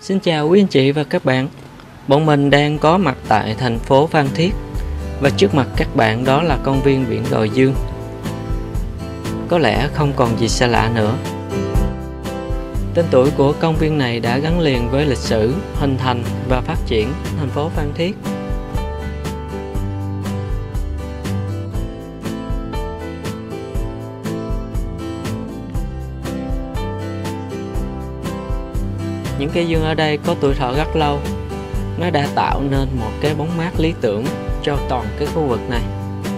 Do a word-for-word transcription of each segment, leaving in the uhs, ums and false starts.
Xin chào quý anh chị và các bạn. Bọn mình đang có mặt tại thành phố Phan Thiết và trước mặt các bạn đó là công viên biển Đồi Dương. Có lẽ không còn gì xa lạ nữa. Tên tuổi của công viên này đã gắn liền với lịch sử, hình thành và phát triển thành phố Phan Thiết. Những cây dương ở đây có tuổi thọ rất lâu. Nó đã tạo nên một cái bóng mát lý tưởng cho toàn cái khu vực này.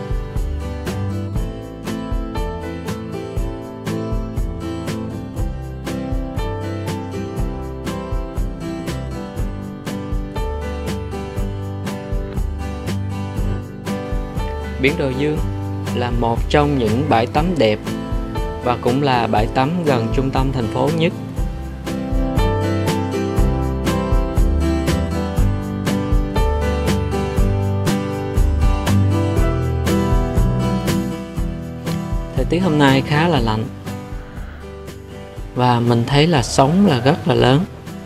Biển Đồi Dương là một trong những bãi tắm đẹp và cũng là bãi tắm gần trung tâm thành phố nhất. Thời tiết hôm nay khá là lạnh và mình thấy là sóng là rất là lớn.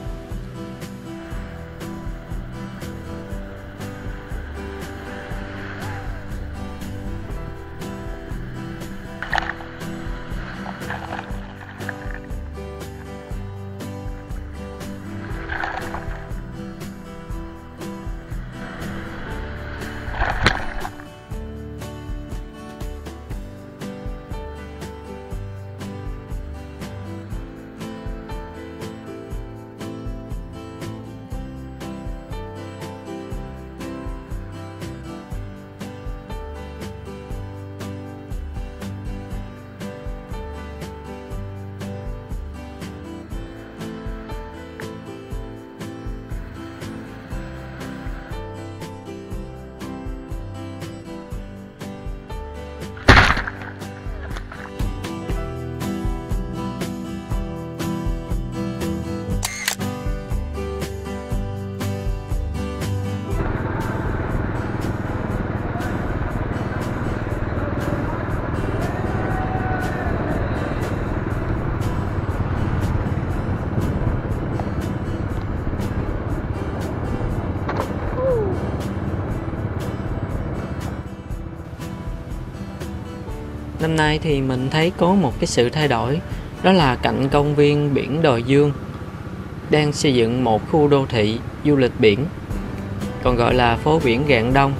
Năm nay thì mình thấy có một cái sự thay đổi, đó là cạnh công viên biển Đồi Dương đang xây dựng một khu đô thị du lịch biển, còn gọi là phố biển Rạng Đông.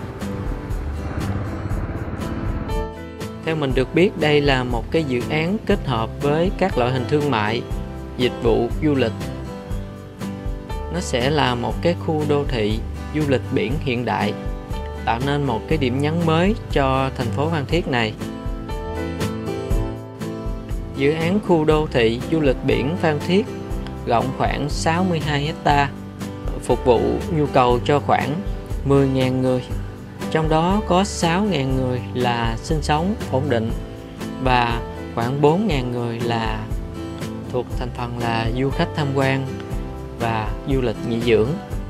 Theo mình được biết, đây là một cái dự án kết hợp với các loại hình thương mại, dịch vụ du lịch. Nó sẽ là một cái khu đô thị du lịch biển hiện đại, tạo nên một cái điểm nhấn mới cho thành phố Phan Thiết này. Dự án khu đô thị du lịch biển Phan Thiết rộng khoảng sáu mươi hai héc ta, phục vụ nhu cầu cho khoảng mười nghìn người. Trong đó có sáu nghìn người là sinh sống ổn định và khoảng bốn nghìn người là thuộc thành phần là du khách tham quan và du lịch nghỉ dưỡng.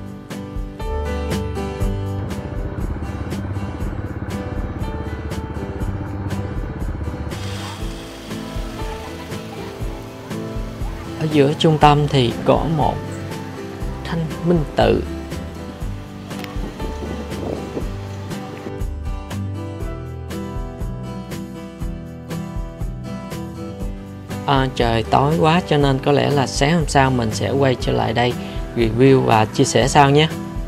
Ở giữa trung tâm thì có một thanh minh tự. À, trời tối quá cho nên có lẽ là sáng hôm sau mình sẽ quay trở lại đây review và chia sẻ sau nhé.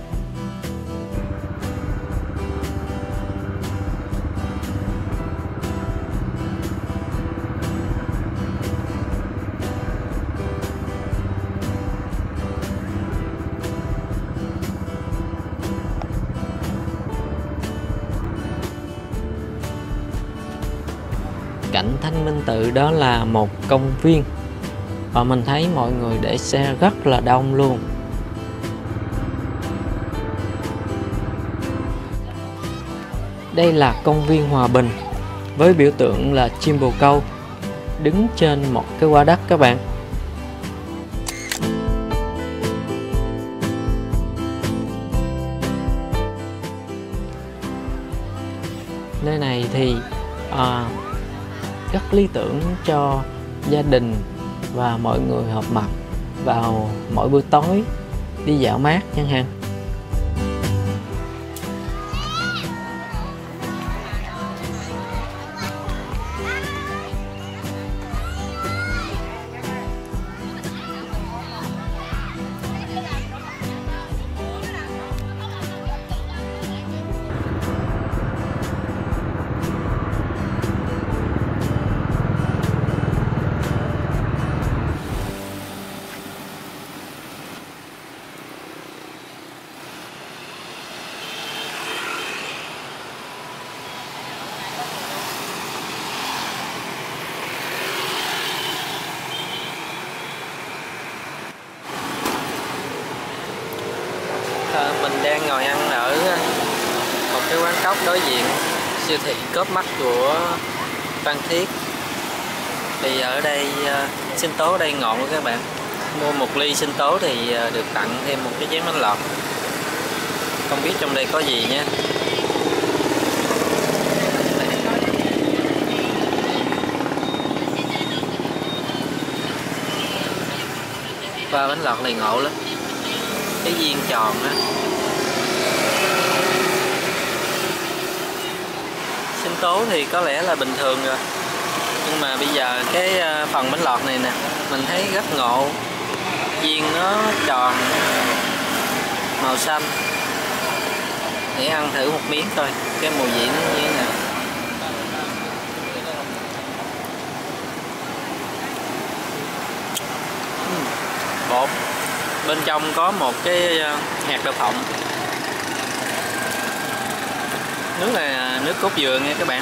Cạnh Thanh Minh Tự đó là một công viên và mình thấy mọi người để xe rất là đông luôn. Đây là công viên Hòa Bình với biểu tượng là chim bồ câu đứng trên một cái quả đất các bạn. Nơi này thì à, rất lý tưởng cho gia đình và mọi người họp mặt vào mỗi buổi tối đi dạo mát chẳng hạn. À, mình đang ngồi ăn ở một cái quán cóc đối diện siêu thị Co.opmart của Phan Thiết. Thì ở đây sinh tố ở đây ngon quá các bạn. Mua một ly sinh tố thì được tặng thêm một cái chén bánh lọt. Không biết trong đây có gì nha. Và bánh lọt này ngộ lắm, cái viên tròn á. Sinh tố thì có lẽ là bình thường rồi, nhưng mà bây giờ cái phần bánh lọt này nè mình thấy rất ngộ, viên nó tròn màu xanh. Để ăn thử một miếng thôi cái mùi vị nó như thế nào. Bột bên trong có một cái hạt đậu phộng. Nước này là nước cốt dừa nha các bạn.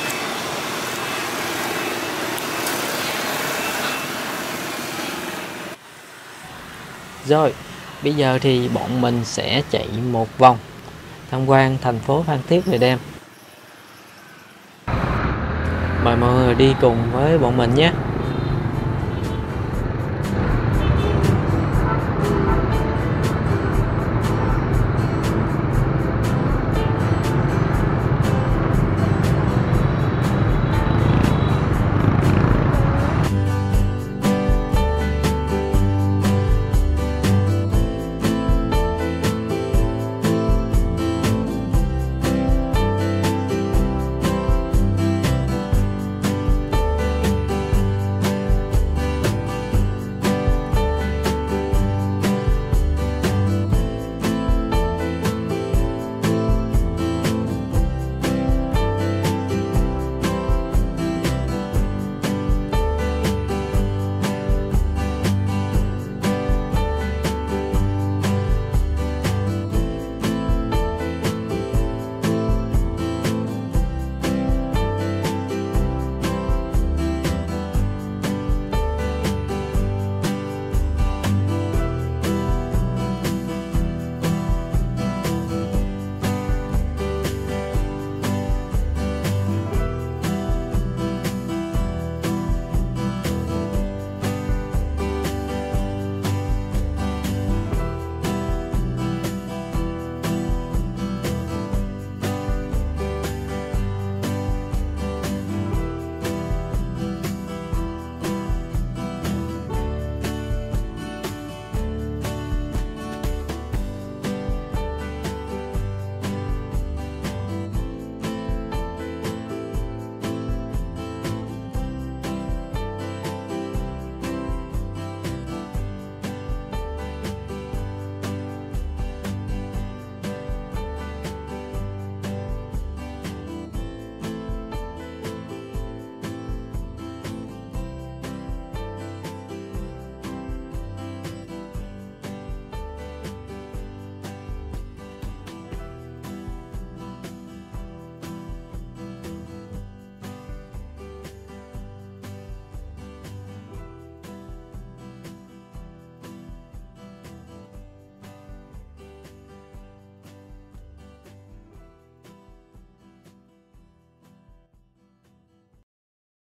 Rồi bây giờ thì bọn mình sẽ chạy một vòng tham quan thành phố Phan Thiết về đêm. Mời mọi người đi cùng với bọn mình nhé.